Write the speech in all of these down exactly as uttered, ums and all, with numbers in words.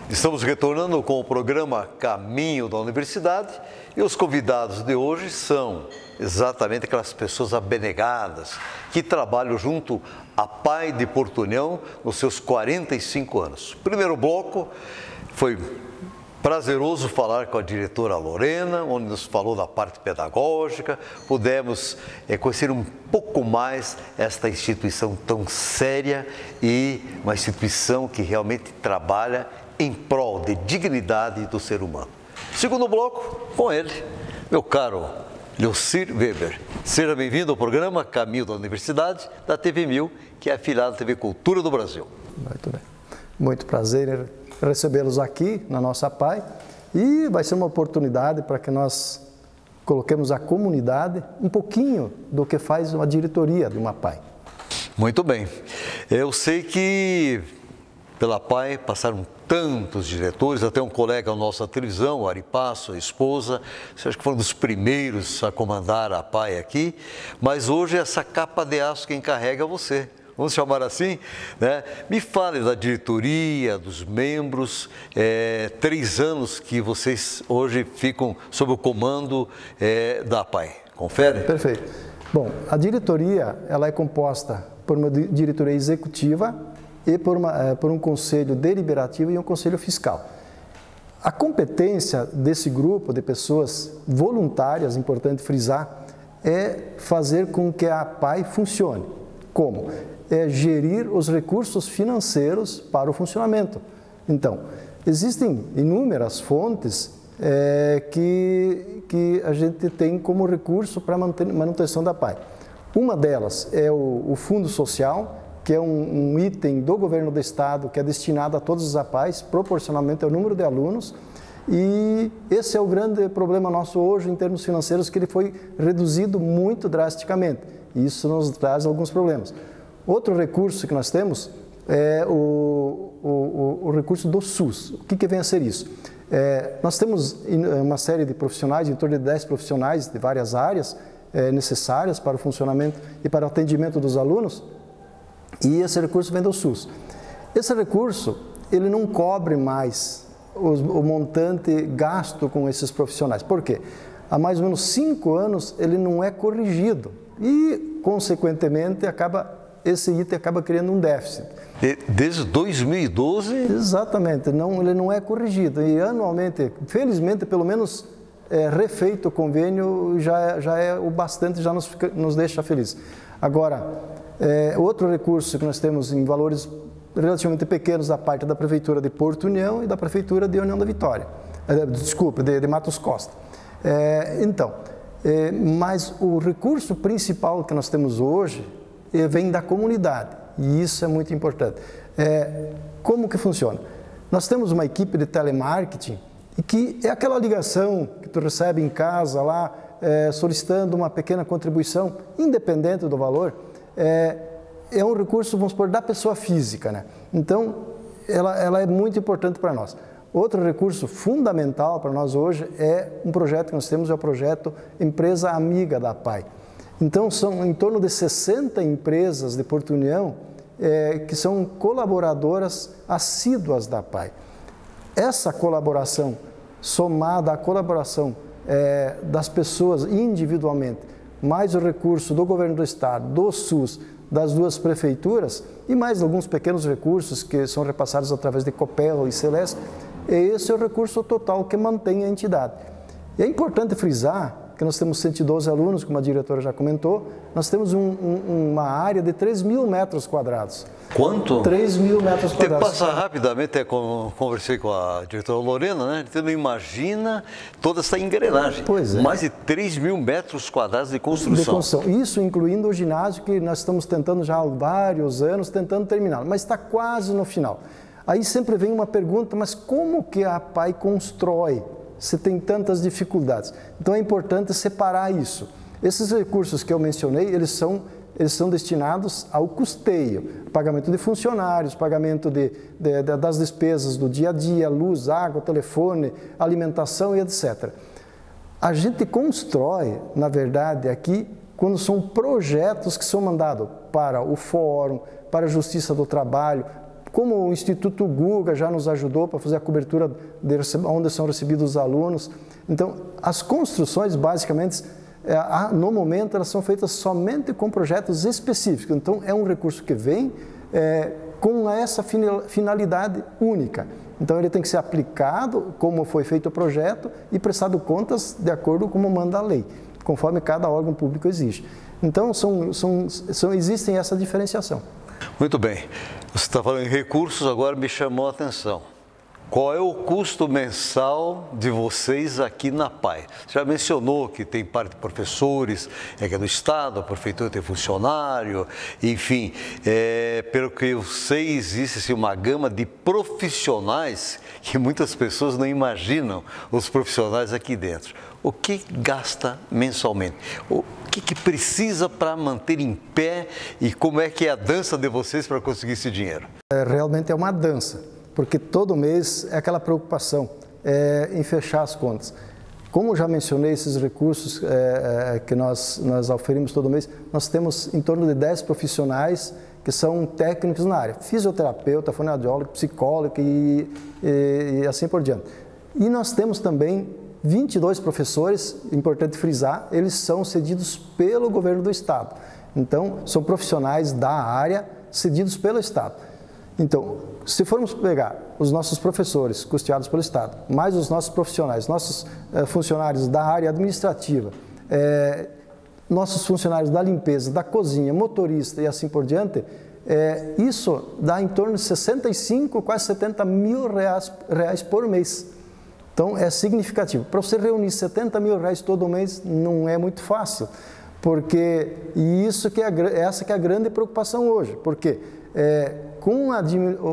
Estamos retornando com o programa Caminho da Universidade e os convidados de hoje são exatamente aquelas pessoas abnegadas que trabalham junto à P A I de Porto União nos seus quarenta e cinco anos. Primeiro bloco foi prazeroso falar com a diretora Lorena, onde nos falou da parte pedagógica, pudemos é, conhecer um pouco mais esta instituição tão séria e uma instituição que realmente trabalha em prol de dignidade do ser humano. Segundo bloco, com ele, meu caro Leocir Weber. Seja bem-vindo ao programa Caminho da Universidade, da T V mil, que é afiliada à T V Cultura do Brasil. Muito bem. Muito prazer recebê-los aqui na nossa P A I e vai ser uma oportunidade para que nós coloquemos a comunidade um pouquinho do que faz uma diretoria de uma P A I. Muito bem. Eu sei que pela P A I passaram tantos diretores, até um colega nosso da televisão, o Ari Passo, a esposa, acho que foram dos primeiros a comandar a P A I aqui, mas hoje essa capa de aço quem carrega é você. Vamos chamar assim, né? Me fale da diretoria, dos membros, é, três anos que vocês hoje ficam sob o comando é, da P A I. Confere? Perfeito. Bom, a diretoria ela é composta por uma diretoria executiva e por, uma, por um conselho deliberativo e um conselho fiscal. A competência desse grupo de pessoas voluntárias, importante frisar, é fazer com que a P A I funcione. Como? É gerir os recursos financeiros para o funcionamento. Então, existem inúmeras fontes é, que, que a gente tem como recurso para a manutenção da P A I. Uma delas é o, o Fundo Social, que é um, um item do governo do estado que é destinado a todos os A P A Is, proporcionalmente ao número de alunos, e esse é o grande problema nosso hoje em termos financeiros, que ele foi reduzido muito drasticamente, e isso nos traz alguns problemas. Outro recurso que nós temos é o, o, o recurso do SUS. O que, que vem a ser isso? É, nós temos uma série de profissionais, em torno de dez profissionais de várias áreas é, necessárias para o funcionamento e para o atendimento dos alunos, e esse recurso vem do SUS. Esse recurso, ele não cobre mais o, o montante gasto com esses profissionais. Por quê? Há mais ou menos cinco anos ele não é corrigido e, consequentemente, acaba, esse item acaba criando um déficit. Desde dois mil e doze? Exatamente, não, ele não é corrigido. E anualmente, felizmente, pelo menos é, refeito o convênio já, já é o bastante, já nos, fica, nos deixa felizes. Agora, É, outro recurso que nós temos em valores relativamente pequenos da parte da Prefeitura de Porto União e da Prefeitura de União da Vitória, é, desculpa, de, de Matos Costa. É, então, é, mas o recurso principal que nós temos hoje é, vem da comunidade, e isso é muito importante. É, como que funciona? Nós temos uma equipe de telemarketing, e que é aquela ligação que tu recebe em casa lá, é, solicitando uma pequena contribuição, independente do valor. É, é um recurso, vamos supor, da pessoa física, né? Então, ela, ela é muito importante para nós. Outro recurso fundamental para nós hoje é um projeto que nós temos, é o projeto Empresa Amiga da P A I. Então, são em torno de sessenta empresas de Porto União é, que são colaboradoras assíduas da P A I. Essa colaboração, somada à colaboração é, das pessoas individualmente, mais o recurso do governo do estado, do SUS, das duas prefeituras e mais alguns pequenos recursos que são repassados através de Copel e Celeste, esse é o recurso total que mantém a entidade. E é importante frisar que nós temos cento e doze alunos, como a diretora já comentou, nós temos um, um, uma área de três mil metros quadrados. Quanto? três mil metros quadrados. Você passa rapidamente, até conversei com a diretora Lorena, né? Você não imagina toda essa engrenagem. Pois é. Mais de três mil metros quadrados de construção. De construção. Isso incluindo o ginásio, que nós estamos tentando já há vários anos, tentando terminar, mas está quase no final. Aí sempre vem uma pergunta, mas como que a P A I constrói? Se tem tantas dificuldades. Então é importante separar isso. Esses recursos que eu mencionei, eles são, eles são destinados ao custeio, pagamento de funcionários, pagamento de, de, de, das despesas do dia a dia, luz, água, telefone, alimentação e etcétera. A gente constrói, na verdade, aqui, quando são projetos que são mandados para o fórum, para a Justiça do Trabalho, como o Instituto Guga já nos ajudou para fazer a cobertura de onde são recebidos os alunos. Então, as construções, basicamente, no momento, elas são feitas somente com projetos específicos. Então, é um recurso que vem é, com essa finalidade única. Então, ele tem que ser aplicado como foi feito o projeto e prestado contas de acordo com como manda a lei, conforme cada órgão público exige. Então, são, são, são, existem essa diferenciação. Muito bem. Você está falando em recursos, agora me chamou a atenção. Qual é o custo mensal de vocês aqui na P A I? Você já mencionou que tem parte de professores, é que é do Estado, a Prefeitura tem funcionário, enfim, é, pelo que eu sei, existe assim, uma gama de profissionais que muitas pessoas não imaginam os profissionais aqui dentro. O que gasta mensalmente? O que, que precisa para manter em pé e como é que é a dança de vocês para conseguir esse dinheiro? É, realmente é uma dança, porque todo mês é aquela preocupação é, em fechar as contas. Como já mencionei, esses recursos é, é, que nós, nós oferimos todo mês, nós temos em torno de dez profissionais que são técnicos na área, fisioterapeuta, fonoaudiólogo, psicólogo e, e, e assim por diante. E nós temos também vinte e dois professores, importante frisar, eles são cedidos pelo governo do Estado. Então, são profissionais da área cedidos pelo Estado. Então, se formos pegar os nossos professores custeados pelo Estado, mais os nossos profissionais, nossos eh, funcionários da área administrativa, eh, nossos funcionários da limpeza, da cozinha, motorista e assim por diante, eh, isso dá em torno de sessenta e cinco, quase setenta mil reais, reais por mês. Então, é significativo. Para você reunir setenta mil reais todo mês não é muito fácil, porque e isso que é a, essa que é a grande preocupação hoje, porque é, com a,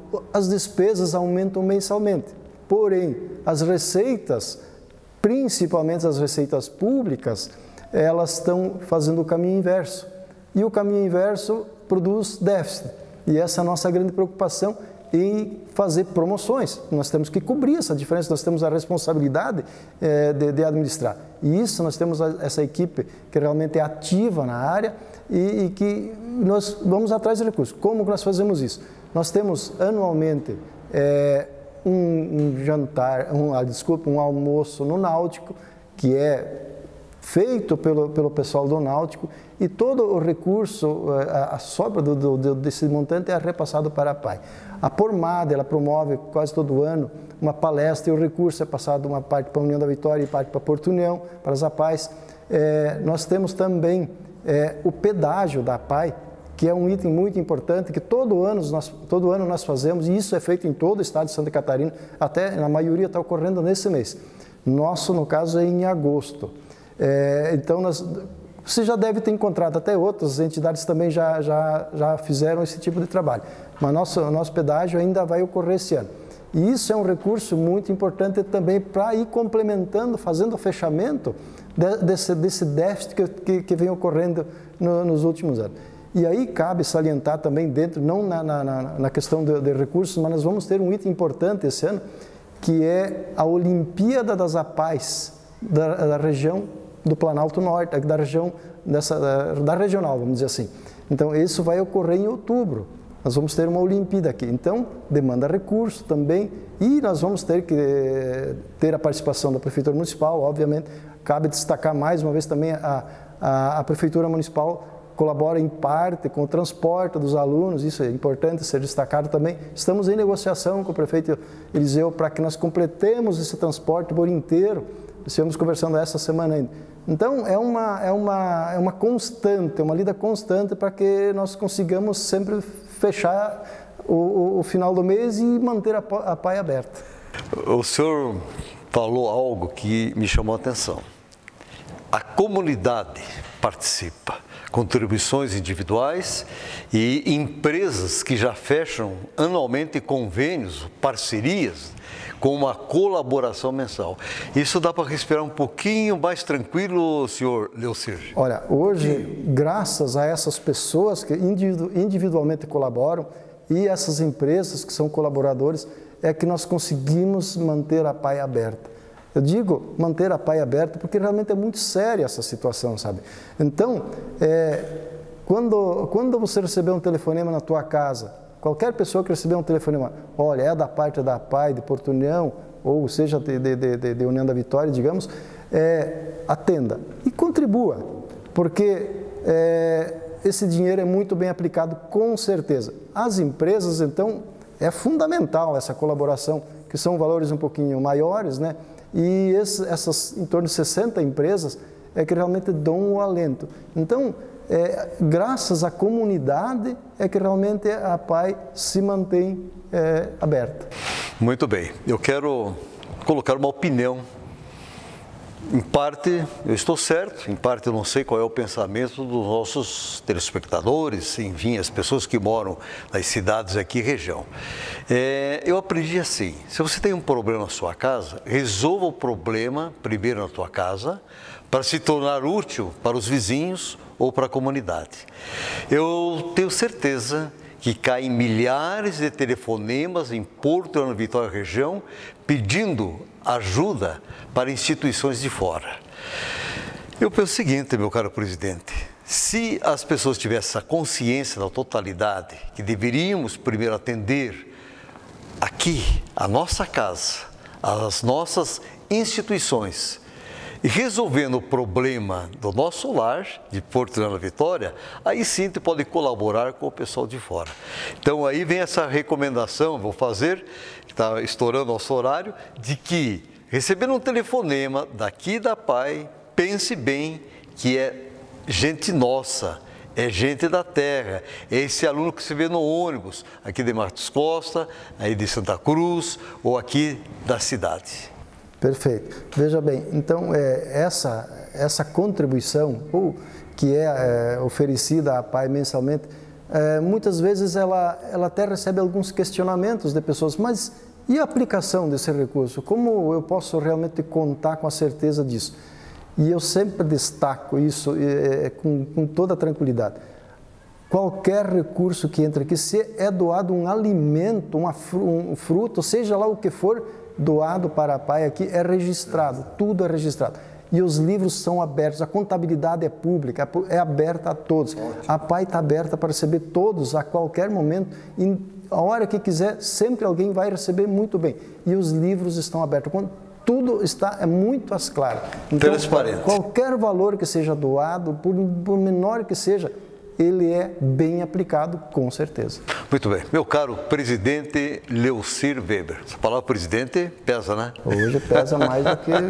as despesas aumentam mensalmente, porém, as receitas, principalmente as receitas públicas, elas estão fazendo o caminho inverso. E o caminho inverso produz déficit. E essa é a nossa grande preocupação em fazer promoções. Nós temos que cobrir essa diferença, nós temos a responsabilidade é, de, de administrar. E isso nós temos a, essa equipe que realmente é ativa na área e, e que nós vamos atrás de recursos. Como nós fazemos isso? Nós temos anualmente é, um, um jantar, um, ah, desculpa, um almoço no Náutico, que é feito pelo, pelo pessoal do Náutico, e todo o recurso, a, a sobra do, do, desse montante é repassado para a P A I. A Pormada, ela promove quase todo ano uma palestra e o recurso é passado uma parte para a União da Vitória e parte para Porto União, para as A P A Is. É, nós temos também é, o pedágio da P A I, que é um item muito importante, que todo ano, nós, todo ano nós fazemos, e isso é feito em todo o estado de Santa Catarina, até na maioria está ocorrendo nesse mês. Nosso, no caso, é em agosto. É, então, nós, você já deve ter encontrado, até outras entidades também já, já, já fizeram esse tipo de trabalho, mas nosso, nosso pedágio ainda vai ocorrer esse ano. E isso é um recurso muito importante também para ir complementando, fazendo o fechamento de, desse, desse déficit que, que, que vem ocorrendo no, nos últimos anos. E aí cabe salientar também dentro, não na, na, na questão de, de recursos, mas nós vamos ter um item importante esse ano, que é a Olimpíada das A P A Is da, da região do Planalto Norte, da região dessa, da, da regional, vamos dizer assim. Então, isso vai ocorrer em outubro. Nós vamos ter uma Olimpíada aqui. Então, demanda recurso também e nós vamos ter que ter a participação da Prefeitura Municipal, obviamente. Cabe destacar mais uma vez também a, a, a Prefeitura Municipal colabora em parte com o transporte dos alunos, isso é importante ser destacado também. Estamos em negociação com o prefeito Eliseu para que nós completemos esse transporte por inteiro. Estivemos conversando essa semana ainda. Então, é uma, é uma, é uma constante, é uma lida constante para que nós consigamos sempre fechar o, o, o final do mês e manter a, a P A I aberta. O senhor falou algo que me chamou a atenção. A comunidade participa, contribuições individuais e empresas que já fecham anualmente convênios, parcerias, com uma colaboração mensal. Isso dá para respirar um pouquinho mais tranquilo, senhor Leocir? Olha, hoje, graças a essas pessoas que individualmente colaboram e essas empresas que são colaboradores, é que nós conseguimos manter a P A I aberta. Eu digo manter a P A I aberta porque realmente é muito séria essa situação, sabe? Então, é, quando, quando você receber um telefonema na tua casa Qualquer pessoa que receber um telefonema, olha, é da parte da A P A I de Porto União, ou seja, de, de, de, de União da Vitória, digamos, é, atenda e contribua, porque é, esse dinheiro é muito bem aplicado, com certeza. As empresas, então, é fundamental essa colaboração, que são valores um pouquinho maiores, né? E esse, essas em torno de sessenta empresas é que realmente dão o alento. Então, é, graças à comunidade é que realmente a A P A I se mantém é, aberta. Muito bem. Eu quero colocar uma opinião. Em parte eu estou certo, em parte eu não sei qual é o pensamento dos nossos telespectadores, enfim, as pessoas que moram nas cidades aqui e região. É, eu aprendi assim, se você tem um problema na sua casa, resolva o problema primeiro na tua casa, para se tornar útil para os vizinhos ou para a comunidade. Eu tenho certeza que caem milhares de telefonemas em Porto União, Vitória região, pedindo ajuda para instituições de fora. Eu penso o seguinte, meu caro presidente, se as pessoas tivessem essa consciência da totalidade, que deveríamos primeiro atender aqui, a nossa casa, as nossas instituições, e resolvendo o problema do nosso lar, de Porto União, Vitória, aí sim tu pode colaborar com o pessoal de fora. Então aí vem essa recomendação, vou fazer, está estourando nosso horário, de que recebendo um telefonema daqui da A P A I, pense bem que é gente nossa, é gente da terra, é esse aluno que você vê no ônibus, aqui de Matos Costa, aí de Santa Cruz, ou aqui da cidade. Perfeito. Veja bem, então é, essa, essa contribuição ou, que é, é oferecida à A P A I mensalmente, é, muitas vezes ela, ela até recebe alguns questionamentos de pessoas, mas e a aplicação desse recurso? Como eu posso realmente contar com a certeza disso? E eu sempre destaco isso é, com, com toda a tranquilidade. Qualquer recurso que entre aqui, se é doado um alimento, uma, um fruto, seja lá o que for, doado para a A P A I aqui, é registrado, tudo é registrado. E os livros são abertos, a contabilidade é pública, é aberta a todos. A A P A I está aberta para receber todos a qualquer momento, e a hora que quiser, sempre alguém vai receber muito bem. E os livros estão abertos, tudo está é muito às claras. Então, transparente. Qualquer valor que seja doado, por, por menor que seja, ele é bem aplicado, com certeza. Muito bem. Meu caro presidente Leucir Weber. Essa palavra presidente pesa, né? Hoje pesa mais do que...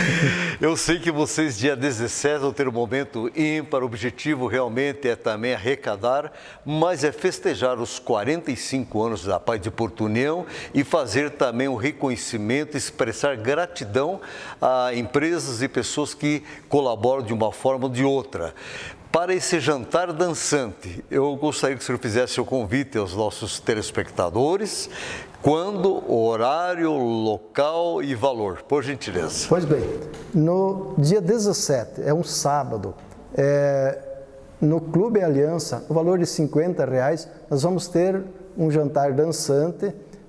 Eu sei que vocês, dia dezessete, vão ter um momento ímpar. O objetivo realmente é também arrecadar, mas é festejar os quarenta e cinco anos da A P A I de Porto União e fazer também um reconhecimento, expressar gratidão a empresas e pessoas que colaboram de uma forma ou de outra. Para esse jantar dançante, eu gostaria que o senhor fizesse o convite aos nossos telespectadores, quando, horário, local e valor, por gentileza. Pois bem, no dia dezessete, é um sábado, é, no Clube Aliança, o valor de cinquenta reais, nós vamos ter um jantar dançante,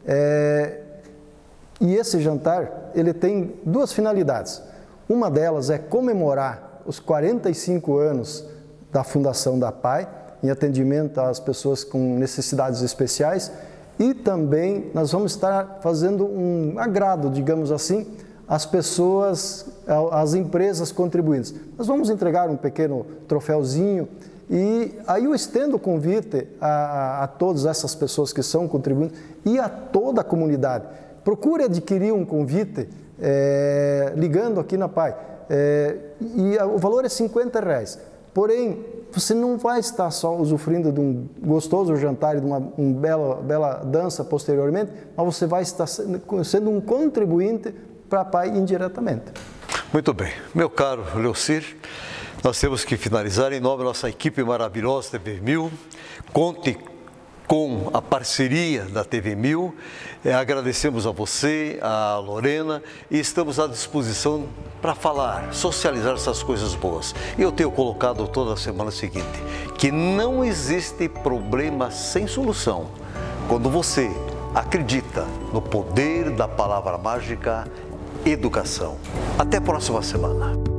é, e esse jantar, ele tem duas finalidades. Uma delas é comemorar os quarenta e cinco anos da fundação da A P A I, em atendimento às pessoas com necessidades especiais, e também nós vamos estar fazendo um agrado, digamos assim, às pessoas, às empresas contribuintes. Nós vamos entregar um pequeno troféuzinho e aí eu estendo o convite a, a todas essas pessoas que são contribuintes e a toda a comunidade. Procure adquirir um convite é, ligando aqui na A P A I, é, e o valor é cinquenta reais. Porém, você não vai estar só usufruindo de um gostoso jantar e de uma, uma bela, bela dança posteriormente, mas você vai estar sendo um contribuinte para a A P A I indiretamente. Muito bem. Meu caro Leucir, nós temos que finalizar. Em nome da nossa equipe maravilhosa T V Mil, conte com a parceria da T V Mil, é, agradecemos a você, a Lorena, e estamos à disposição para falar, socializar essas coisas boas. E eu tenho colocado toda a semana seguinte, que não existe problema sem solução, quando você acredita no poder da palavra mágica educação. Até a próxima semana.